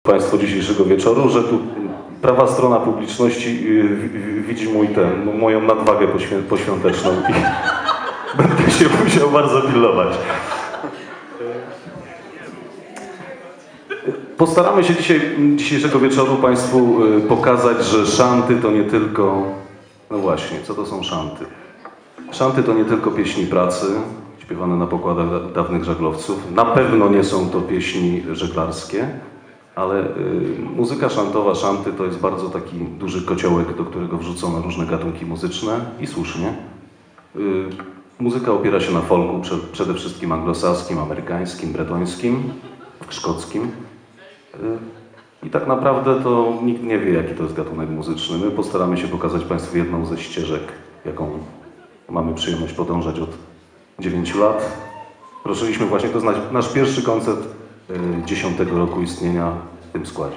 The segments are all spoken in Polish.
Państwo dzisiejszego wieczoru, że tu prawa strona publiczności widzi moją nadwagę poświąteczną i będę się musiał bardzo pilnować. Postaramy się dzisiejszego wieczoru Państwu pokazać, że szanty to nie tylko... No właśnie, co to są szanty? Szanty to nie tylko pieśni pracy, śpiewane na pokładach dawnych żaglowców. Na pewno nie są to pieśni żeglarskie, ale muzyka szantowa, szanty to jest bardzo taki duży kociołek, do którego wrzucono różne gatunki muzyczne i słusznie. Muzyka opiera się na folku, przede wszystkim anglosaskim, amerykańskim, bretońskim, szkockim. I tak naprawdę to nikt nie wie, jaki to jest gatunek muzyczny. My postaramy się pokazać Państwu jedną ze ścieżek, jaką mamy przyjemność podążać od 9 lat. Ruszyliśmy właśnie, to jest nasz pierwszy koncert 10. roku istnienia w tym składzie.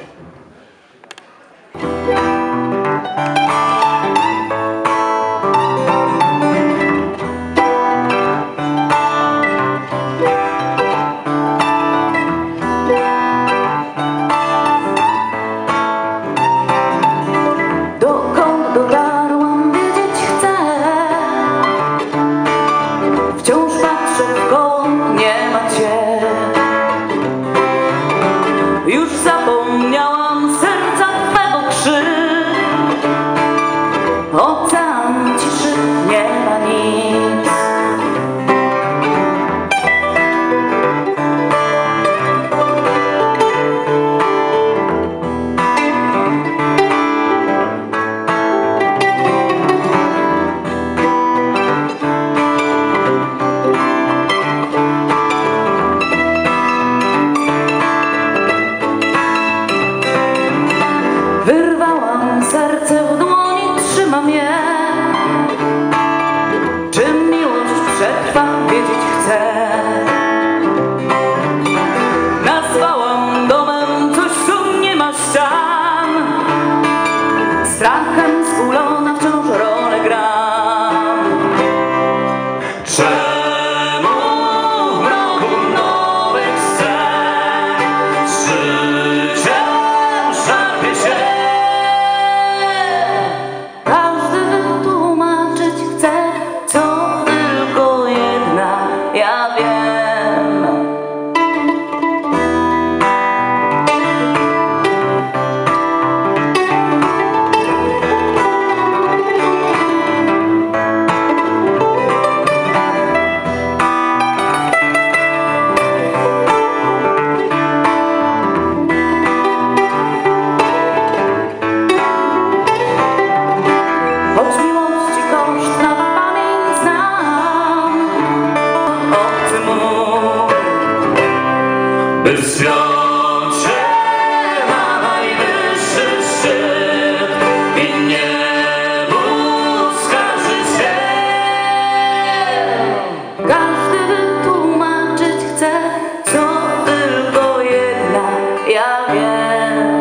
Ocean ciszy, nie ma nic. Wyrwałam serce w dłoni, trzymam je. Czy miłość przetrwa, wiedzieć chcę. Nazwałam domem coś, co nie ma ścian. Strachem skulona wciąż rolę gram. Czemu w mroku nowych scen życiem szarpie się? Każdy wytłumaczyć chce, co tylko jedna ja wiem. Choć miłości koszt na pamięć znam, obcy mój, by wspiąć się na najwyższy szczyt i niebu skarżyć się. Każdy wytłumaczyć chce, co tylko jedna ja wiem.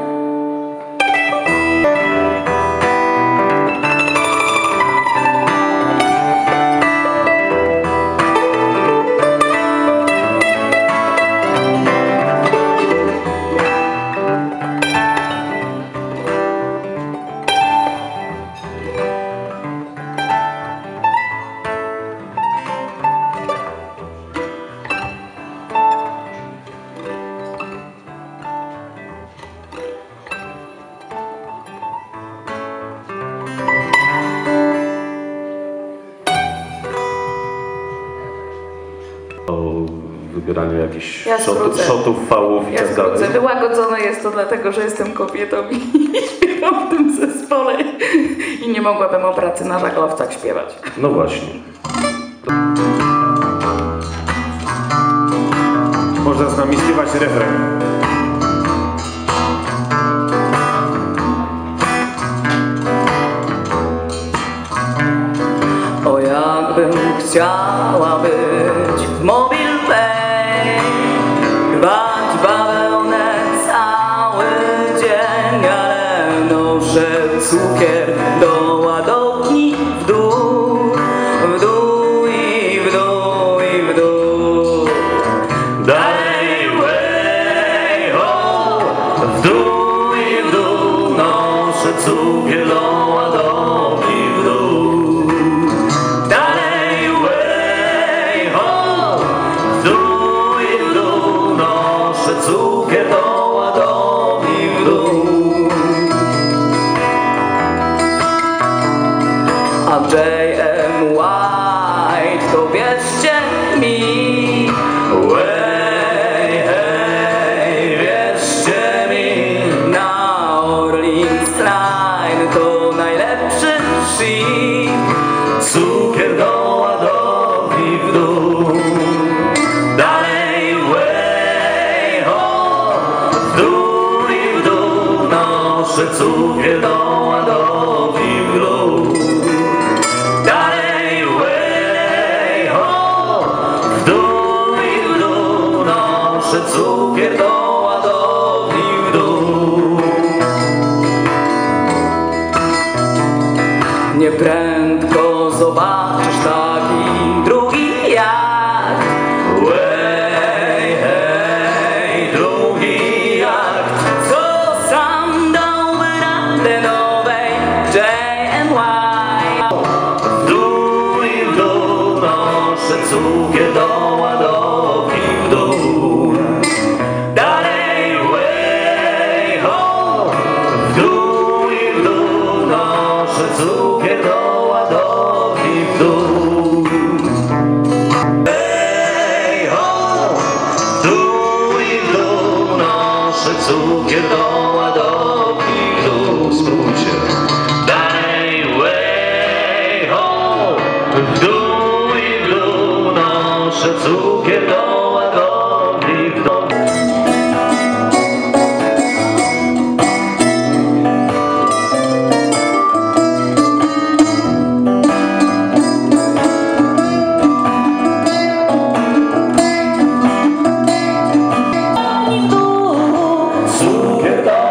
O wybieraniu jakichś Ja skrócę. shotów, fałów i Ja tak dalej. skrócę. Wyłagodzone jest to dlatego, że jestem kobietą i śpiewam w tym zespole i nie mogłabym o pracy na żaglowcach śpiewać. No właśnie. Można z nami śpiewać refren. O jakbym chciała być w Mobile Pay, rwać bawełnę cały dzień, ale noszę cukier do ładowni w dół, w dół i w dół i w dół. Dalej, way, ho, w dół i w dół, noszę cukier do ładowni w dół. Dalej way ho, w dół i w dół, noszę cukier do ładowni w dół. Andrzej M. White, to wierzcie mi, Way, hej, wierzcie mi, na Orleans Line to najlepszy shit. cukier do ładowni w dół. Dalej way ho, w dół i w dół, noszę cukier do ładowni w dół. Dalej way ho, w dół i w dół, noszę cukier do ładowni w dół. Nieprędko zobaczysz taki drugi jak Way, hej, drugi jacht, co sam dałby radę nowej JNY. w dół i w dół, noszę cukier do ładowni w dół. Dalej way ho, w dół i w dół, noszę cukier do ładowni w dół. Hey ho, w dół i w dół, noszę cukier do ładowni w dół. Spróbujcie. Dalej way ho, w dół i w dół, noszę cukier do ładowni w dół. Cukier do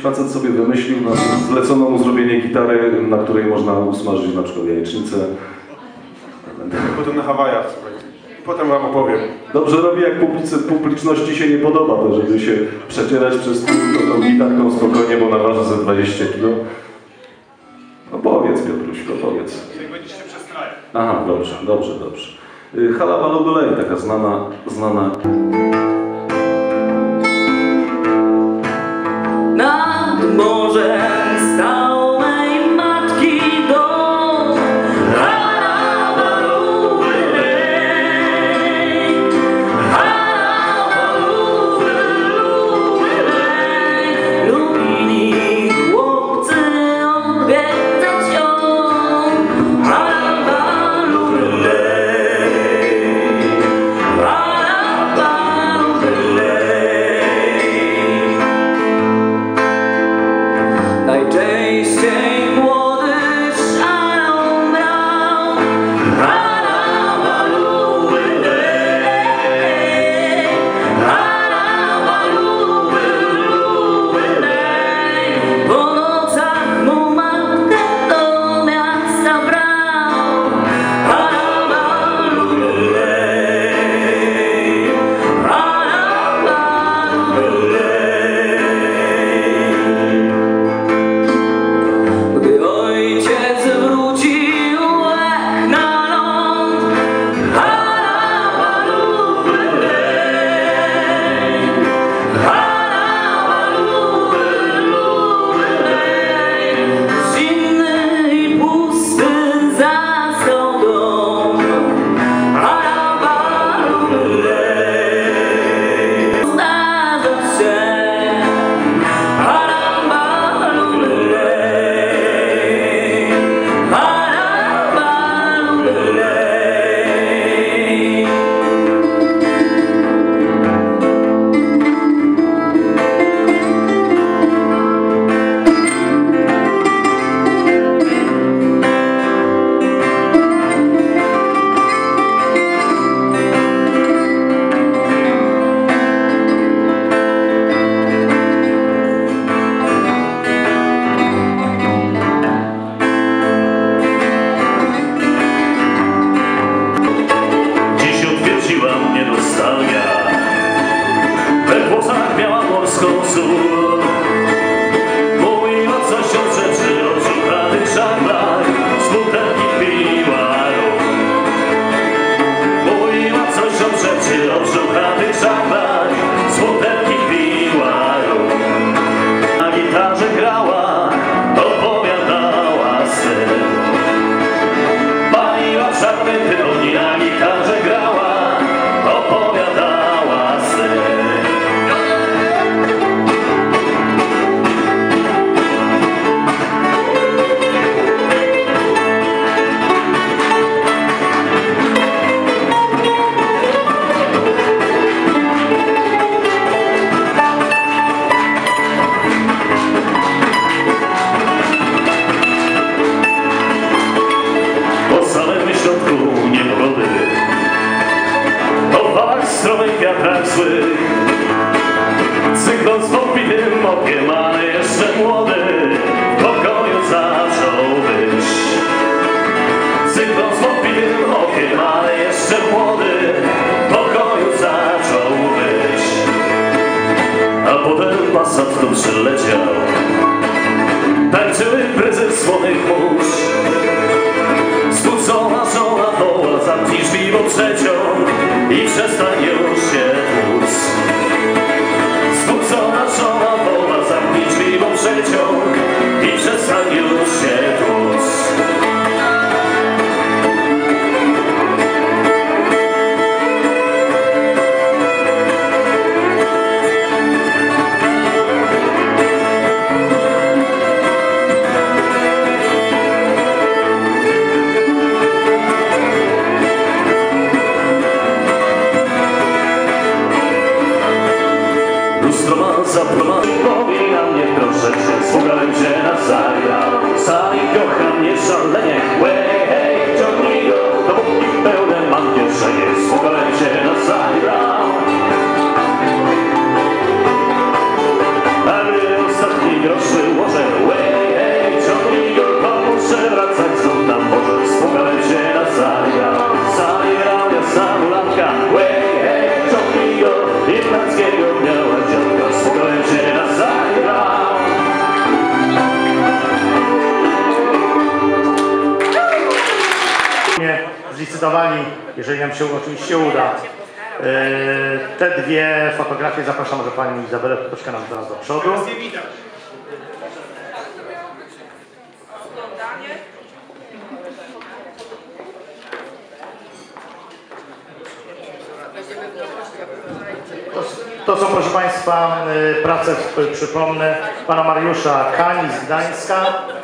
facet sobie wymyślił, no, zlecono mu zrobienie gitary, na której można usmażyć na przykład jajecznicę. Potem na Hawajach, słuchajcie. Potem wam opowiem. Dobrze robi, jak publiczności się nie podoba, to żeby się przecierać przez pół, to tą gitarką spokojnie, bo ona waży ze 20 kg. No powiedz, Piotruś, powiedz. Jak będziesz się przestrajał. Aha, dobrze, dobrze, dobrze. Hala Balogolej, taka znana. Nad morzem stał mej matki dom. Lubili chłopcy odwiedzać ją. Najczęściej młody szalą brał. Po nocach mu matkę do miasta brał. Gdy ojciec wrócił na ląd, zimny i pusty zastał dom. Zdarza się. Dziś odwiedziła mnie nostalgia. We włosach miała morską sól. Mówiła coś o rzeczy, o żubranych żaglach, z butelki piła rum. Mówiła coś o rzeczy, o żubranych żaglach, z butelki piła rum. Na gitarze grała, opowiadała sen. Paliła czarny tytoń, na gitarze grała, opowiadała sen. Po samym środku niepogody, o falach stromych wiatrach złych, cyklon z podbitym okiem, ale jeszcze młody, w pokoju zaczął być. Cyklon z podbitym okiem, ale jeszcze młody, w pokoju zaczął być. A potem Passat tu przyleciał, tańczyły imprezy słonych mórz. Spłucona żona woła, zamknij drzwi, bo przeciąg i przestań już się tłuc. Spłucona żona woła, zamknij drzwi, bo przeciąg i przestań już się tłuc. Lustro ma zaprowadzić, powie na mnie proszę, słuchałem się na zagrał. Sami kocha mnie szalenie, hej, hej, ciągnij go, dopóki pełne mam kieszenie, słuchałem się na zagrał. A gdy ostatni grosz zrealizowali, jeżeli nam się oczywiście uda. Te dwie fotografie zapraszam może Panią Izabelę troszkę nam teraz do przodu. To są, proszę Państwa, prace, przypomnę, Pana Mariusza Kani z Gdańska,